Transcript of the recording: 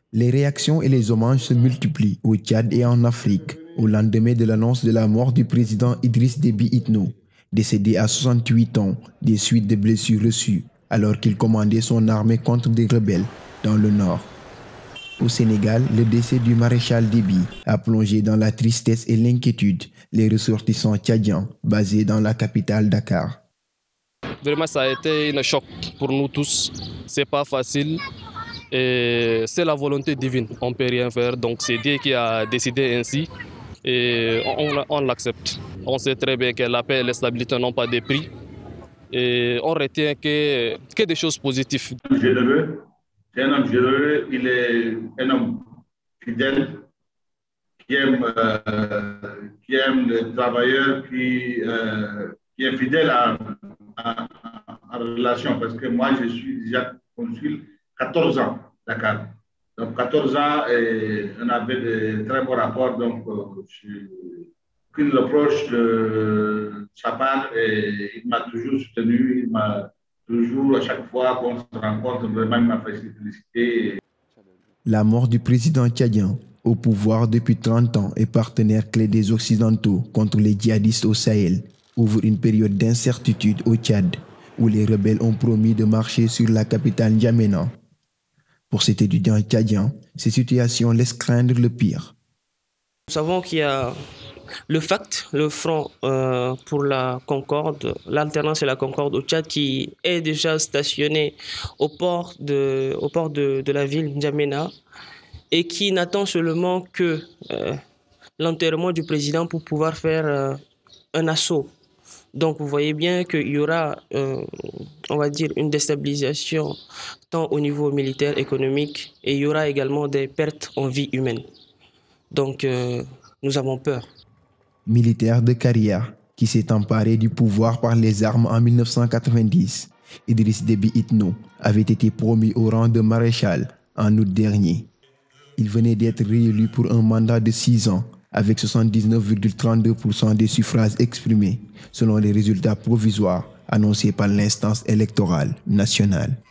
Les réactions et les hommages se multiplient au Tchad et en Afrique, au lendemain de l'annonce de la mort du président Idriss Déby Itno, décédé à 68 ans des suites de blessures reçues alors qu'il commandait son armée contre des rebelles dans le nord. Au Sénégal, le décès du maréchal Déby a plongé dans la tristesse et l'inquiétude les ressortissants tchadiens basés dans la capitale Dakar. Vraiment, ça a été un choc pour nous tous. C'est pas facile. Et c'est la volonté divine. On ne peut rien faire. Donc c'est Dieu qui a décidé ainsi. Et on l'accepte. On sait très bien que la paix et la stabilité n'ont pas de prix. Et on retient que des choses positives. Généreux. C'est un homme généreux. Il est un homme fidèle qui aime les travailleurs, qui est fidèle en relation. Parce que moi, je suis déjà consul 14 ans à Dakar. Donc 14 ans, et on avait de très bons rapports. Donc, aucune reproche de sa part. Et il m'a toujours soutenu. Il m'a toujours, à chaque fois qu'on se rencontre, vraiment, il m'a félicité. La mort du président tchadien, au pouvoir depuis 30 ans et partenaire clé des Occidentaux contre les djihadistes au Sahel, ouvre une période d'incertitude au Tchad, où les rebelles ont promis de marcher sur la capitale N'Djamena. Pour cet étudiant tchadien, ces situations laissent craindre le pire. Nous savons qu'il y a le FACT, le Front pour la Concorde, l'alternance et la Concorde au Tchad, qui est déjà stationné au port de la ville N'Djamena et qui n'attend seulement que l'enterrement du président pour pouvoir faire un assaut. Donc vous voyez bien qu'il y aura, on va dire, une déstabilisation tant au niveau militaire, économique, et il y aura également des pertes en vie humaine. Donc nous avons peur. Militaire de carrière qui s'est emparé du pouvoir par les armes en 1990, Idriss Déby Itno avait été promu au rang de maréchal en août dernier. Il venait d'être réélu pour un mandat de 6 ans avec 79,32% des suffrages exprimés selon les résultats provisoires annoncés par l'instance électorale nationale.